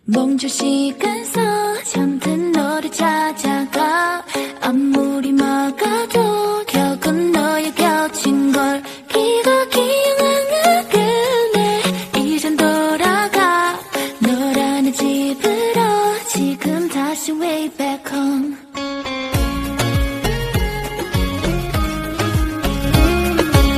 멈출 시간 서 잠든 너를 찾아가 아무리 막아도 결국 너의 곁인 걸 기억이 영향을 내 이젠 돌아가 너라는 집으로 지금 다시 way back home